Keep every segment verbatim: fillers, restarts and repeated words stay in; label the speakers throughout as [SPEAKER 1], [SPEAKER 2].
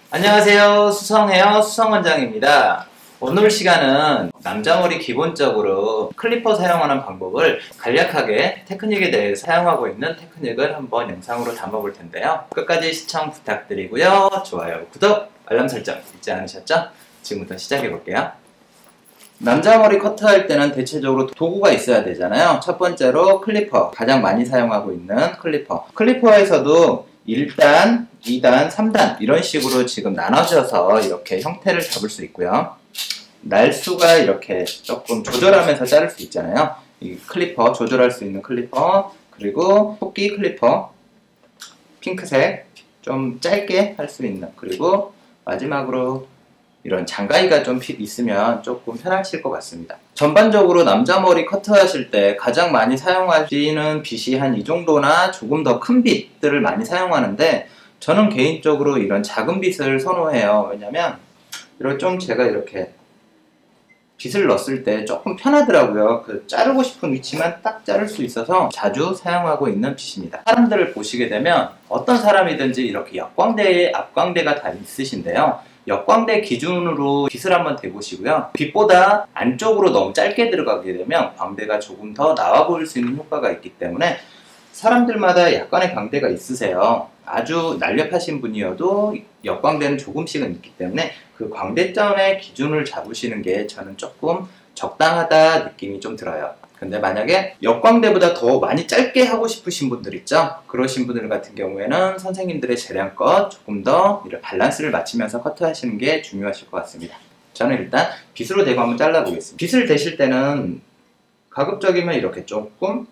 [SPEAKER 1] 안녕하세요. 수성헤어 수성원장입니다. 오늘 시간은 남자 머리 기본적으로 클리퍼 사용하는 방법을 간략하게 테크닉에 대해서 사용하고 있는 테크닉을 한번 영상으로 담아볼 텐데요. 끝까지 시청 부탁드리고요. 좋아요, 구독, 알람 설정 잊지 않으셨죠? 지금부터 시작해 볼게요. 남자 머리 커트할 때는 대체적으로 도구가 있어야 되잖아요. 첫 번째로 클리퍼, 가장 많이 사용하고 있는 클리퍼. 클리퍼에서도 일 단, 이 단, 삼 단 이런 식으로 지금 나눠져서 이렇게 형태를 잡을 수 있고요. 날수가 이렇게 조금 조절하면서 자를 수 있잖아요. 이 클리퍼, 조절할 수 있는 클리퍼, 그리고 토끼 클리퍼, 핑크색, 좀 짧게 할 수 있는, 그리고 마지막으로 이런 장가위가 좀 있으면 조금 편하실 것 같습니다. 전반적으로 남자 머리 커트하실 때 가장 많이 사용하시는 빗이 한 이 정도나 조금 더 큰 빗들을 많이 사용하는데, 저는 개인적으로 이런 작은 빗을 선호해요. 왜냐면 이렇게 좀 제가 이렇게 빗을 넣었을 때 조금 편하더라고요. 그 자르고 싶은 위치만 딱 자를 수 있어서 자주 사용하고 있는 빗입니다. 사람들을 보시게 되면 어떤 사람이든지 이렇게 역광대, 앞광대가 다 있으신데요. 역광대 기준으로 빗을 한번 대보시고요. 빗보다 안쪽으로 너무 짧게 들어가게 되면 광대가 조금 더 나와 보일 수 있는 효과가 있기 때문에 사람들마다 약간의 광대가 있으세요. 아주 날렵하신 분이어도 역광대는 조금씩은 있기 때문에 그 광대점의 기준을 잡으시는 게 저는 조금 적당하다 느낌이 좀 들어요. 근데 만약에 역광대보다 더 많이 짧게 하고 싶으신 분들 있죠? 그러신 분들 같은 경우에는 선생님들의 재량껏 조금 더 이런 밸런스를 맞추면서 커트하시는 게 중요하실 것 같습니다. 저는 일단 빗으로 대고 한번 잘라보겠습니다. 빗을 대실 때는 가급적이면 이렇게 조금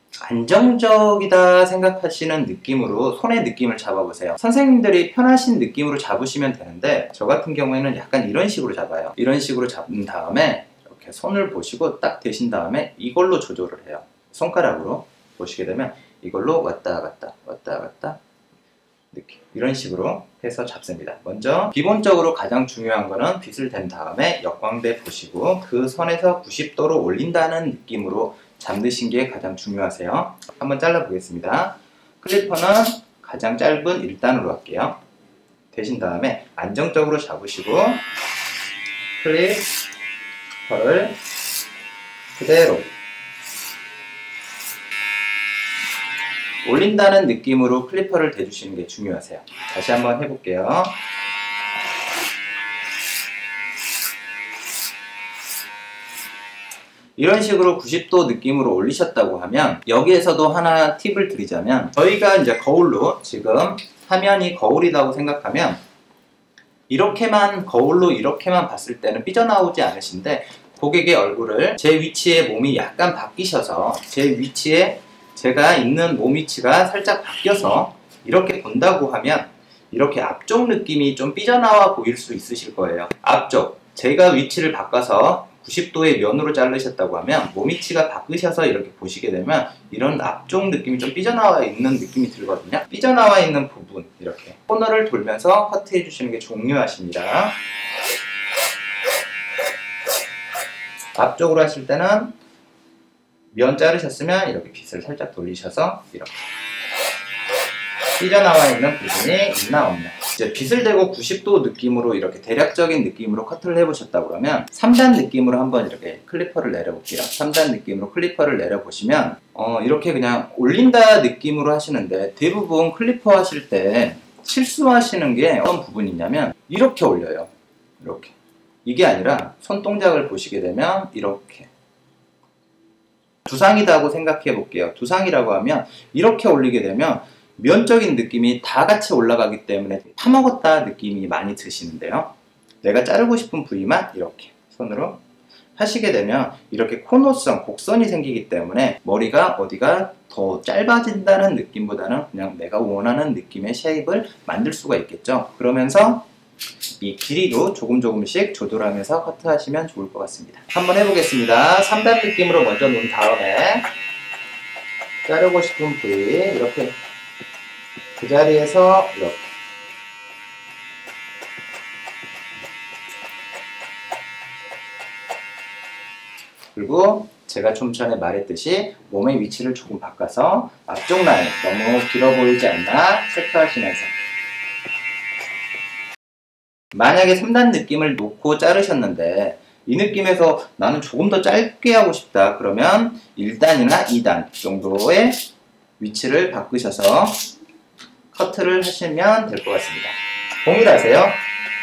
[SPEAKER 1] 안정적이다 생각하시는 느낌으로 손의 느낌을 잡아보세요. 선생님들이 편하신 느낌으로 잡으시면 되는데, 저 같은 경우에는 약간 이런 식으로 잡아요. 이런 식으로 잡은 다음에 이렇게 손을 보시고 딱 대신 다음에 이걸로 조절을 해요. 손가락으로 보시게 되면 이걸로 왔다 갔다 왔다 갔다 느낌, 이런 식으로 해서 잡습니다. 먼저 기본적으로 가장 중요한 거는 빗을 댄 다음에 역광대 보시고 그 선에서 구십 도로 올린다는 느낌으로 잡으신 게 가장 중요하세요. 한번 잘라 보겠습니다. 클리퍼는 가장 짧은 일 단으로 할게요. 대신 다음에 안정적으로 잡으시고 클리퍼를 그대로 올린다는 느낌으로 클리퍼를 대주시는 게 중요하세요. 다시 한번 해볼게요. 이런 식으로 구십 도 느낌으로 올리셨다고 하면, 여기에서도 하나 팁을 드리자면, 저희가 이제 거울로 지금 화면이 거울이라고 생각하면 이렇게만 거울로 이렇게만 봤을 때는 삐져나오지 않으신데, 고객의 얼굴을 제 위치에 몸이 약간 바뀌셔서 제 위치에 제가 있는 몸 위치가 살짝 바뀌어서 이렇게 본다고 하면 이렇게 앞쪽 느낌이 좀 삐져나와 보일 수 있으실 거예요. 앞쪽, 제가 위치를 바꿔서 구십 도의 면으로 자르셨다고 하면 몸 위치가 바뀌셔서 이렇게 보시게 되면 이런 앞쪽 느낌이 좀 삐져나와 있는 느낌이 들거든요. 삐져나와 있는 부분, 이렇게 코너를 돌면서 커트해 주시는 게 중요하십니다. 앞쪽으로 하실 때는 면 자르셨으면 이렇게 빗을 살짝 돌리셔서 이렇게 삐져나와 있는 부분이 있나 없나. 이제 빗을 대고 구십 도 느낌으로 이렇게 대략적인 느낌으로 커트를 해보셨다고 그러면 삼 단 느낌으로 한번 이렇게 클리퍼를 내려볼게요. 삼 단 느낌으로 클리퍼를 내려보시면 어, 이렇게 그냥 올린다 느낌으로 하시는데, 대부분 클리퍼 하실 때 실수하시는 게 어떤 부분이냐면 이렇게 올려요. 이렇게. 이게 아니라 손동작을 보시게 되면 이렇게 두상이다고 생각해 볼게요. 두상이라고 하면 이렇게 올리게 되면 면적인 느낌이 다 같이 올라가기 때문에 파먹었다 느낌이 많이 드시는데요. 내가 자르고 싶은 부위만 이렇게 손으로 하시게 되면 이렇게 코너성, 곡선이 생기기 때문에 머리가 어디가 더 짧아진다는 느낌보다는 그냥 내가 원하는 느낌의 쉐입을 만들 수가 있겠죠. 그러면서 이 길이도 조금 조금씩 조절하면서 커트하시면 좋을 것 같습니다. 한번 해보겠습니다. 삼 단 느낌으로 먼저 놓은 다음에 자르고 싶은 부위 이렇게 그 자리에서 이렇게 그리고 제가 좀 전에 말했듯이 몸의 위치를 조금 바꿔서 앞쪽 라인 너무 길어 보이지 않나 체크하시면서 만약에 삼 단 느낌을 놓고 자르셨는데 이 느낌에서 나는 조금 더 짧게 하고 싶다. 그러면 일 단이나 이 단 정도의 위치를 바꾸셔서 커트를 하시면 될 것 같습니다. 동일하세요?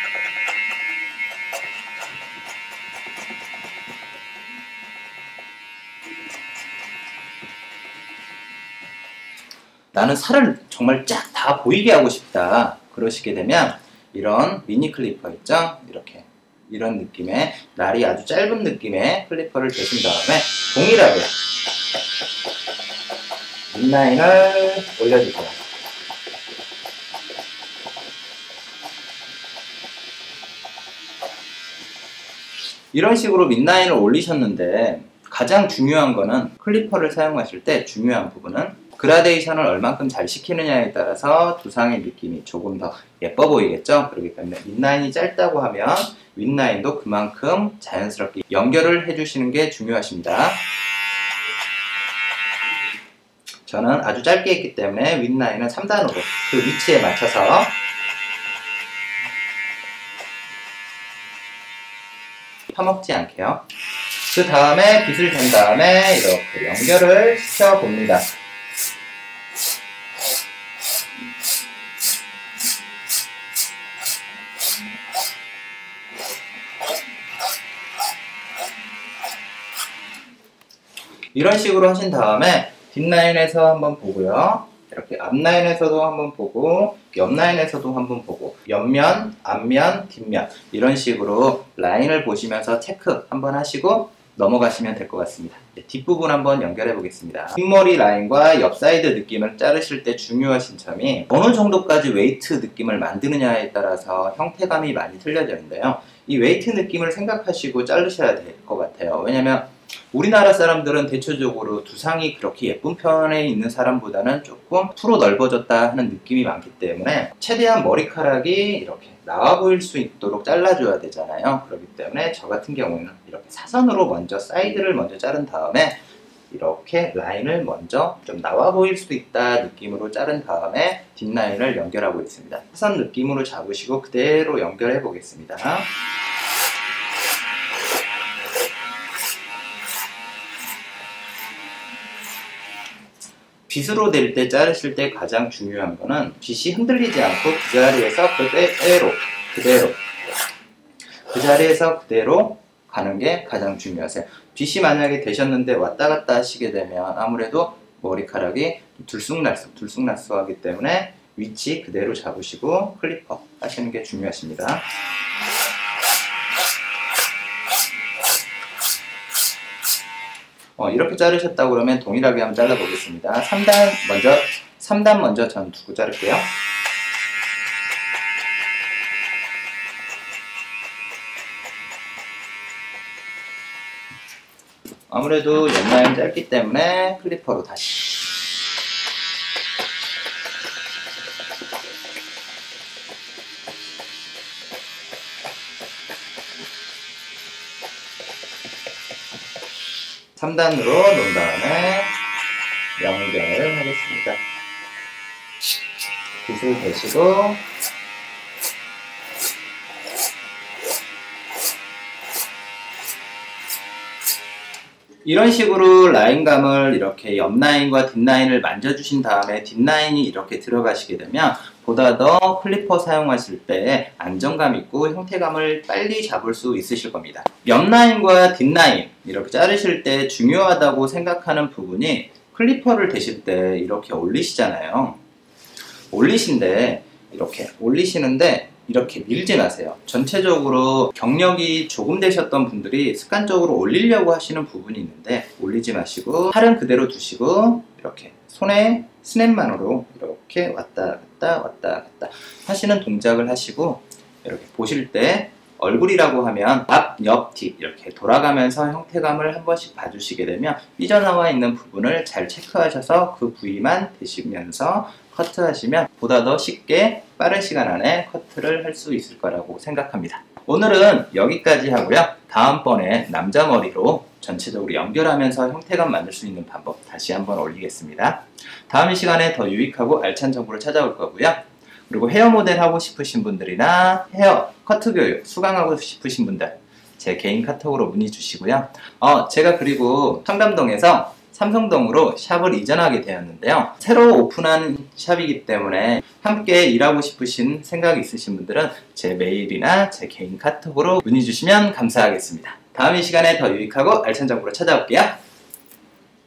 [SPEAKER 1] 나는 살을 정말 쫙 다 보이게 하고 싶다. 그러시게 되면 이런 미니 클리퍼 있죠? 이렇게 이런 느낌의 날이 아주 짧은 느낌의 클리퍼를 대신 다음에 동일하게 밑라인을 올려주세요. 이런 식으로 밑라인을 올리셨는데 가장 중요한 거는 클리퍼를 사용하실 때 중요한 부분은 그라데이션을 얼만큼 잘 시키느냐에 따라서 두상의 느낌이 조금 더 예뻐 보이겠죠? 그렇기 때문에 밑라인이 짧다고 하면 윗라인도 그만큼 자연스럽게 연결을 해주시는 게 중요하십니다. 저는 아주 짧게 했기 때문에 윗라인은 삼 단으로 그 위치에 맞춰서 파먹지 않게요. 그 다음에 빗을 댄 다음에 이렇게 연결을 시켜봅니다. 이런 식으로 하신 다음에 뒷라인에서 한번 보고요. 이렇게 앞라인에서도 한번 보고 옆라인에서도 한번 보고 옆면, 앞면, 뒷면 이런 식으로 라인을 보시면서 체크 한번 하시고 넘어가시면 될 것 같습니다. 뒷부분 한번 연결해 보겠습니다. 뒷머리 라인과 옆 사이드 느낌을 자르실 때 중요하신 점이 어느 정도까지 웨이트 느낌을 만드느냐에 따라서 형태감이 많이 틀려지는데요. 이 웨이트 느낌을 생각하시고 자르셔야 될 것 같아요. 왜냐면 우리나라 사람들은 대체적으로 두상이 그렇게 예쁜 편에 있는 사람보다는 조금 풀어 넓어졌다 하는 느낌이 많기 때문에 최대한 머리카락이 이렇게 나와 보일 수 있도록 잘라줘야 되잖아요. 그렇기 때문에 저 같은 경우는 이렇게 사선으로 먼저 사이드를 먼저 자른 다음에 이렇게 라인을 먼저 좀 나와 보일 수도 있다 느낌으로 자른 다음에 뒷라인을 연결하고 있습니다. 사선 느낌으로 잡으시고 그대로 연결해 보겠습니다. 빗으로 될 때 자르실 때 가장 중요한 거는 빗이 흔들리지 않고 그 자리에서 그대로 그대로 그 자리에서 그대로 가는 게 가장 중요하세요. 빗이 만약에 되셨는데 왔다 갔다 하시게 되면 아무래도 머리카락이 들쑥날쑥 들쑥날쑥 하기 때문에 위치 그대로 잡으시고 클리퍼 하시는 게 중요하십니다. 어, 이렇게 자르셨다고 그러면 동일하게 한번 잘라 보겠습니다. 삼 단 먼저 삼 단 먼저 전 두고 자를게요. 아무래도 옆라인 짧기 때문에 클리퍼로 다시 삼 단으로 놓은 다음에 연결을 하겠습니다. 빗을 대시고 이런 식으로 라인감을 이렇게 옆라인과 뒷라인을 만져주신 다음에 뒷라인이 이렇게 들어가시게 되면 보다 더 클리퍼 사용하실 때 안정감 있고 형태감을 빨리 잡을 수 있으실 겁니다. 옆라인과 뒷라인 이렇게 자르실 때 중요하다고 생각하는 부분이 클리퍼를 대실 때 이렇게 올리시잖아요. 올리신데 이렇게 올리시는데 이렇게 밀지 마세요. 전체적으로 경력이 조금 되셨던 분들이 습관적으로 올리려고 하시는 부분이 있는데 올리지 마시고 팔은 그대로 두시고 이렇게 손에 스냅만으로 이렇게 왔다 갔다 왔다 갔다 하시는 동작을 하시고 이렇게 보실 때 얼굴이라고 하면 앞, 옆, 뒤 이렇게 돌아가면서 형태감을 한 번씩 봐주시게 되면 삐져나와 있는 부분을 잘 체크하셔서 그 부위만 대시면서 커트하시면 보다 더 쉽게 빠른 시간 안에 커트를 할 수 있을 거라고 생각합니다. 오늘은 여기까지 하고요. 다음번에 남자 머리로 전체적으로 연결하면서 형태감 만들 수 있는 방법 다시 한번 올리겠습니다. 다음 시간에 더 유익하고 알찬 정보를 찾아올 거고요. 그리고 헤어 모델 하고 싶으신 분들이나 헤어 커트 교육 수강하고 싶으신 분들 제 개인 카톡으로 문의 주시고요. 어, 제가 그리고 청담동에서 삼성동으로 샵을 이전하게 되었는데요. 새로 오픈한 샵이기 때문에 함께 일하고 싶으신 생각이 있으신 분들은 제 메일이나 제 개인 카톡으로 문의 주시면 감사하겠습니다. 다음 이 시간에 더 유익하고 알찬 정보로 찾아올게요.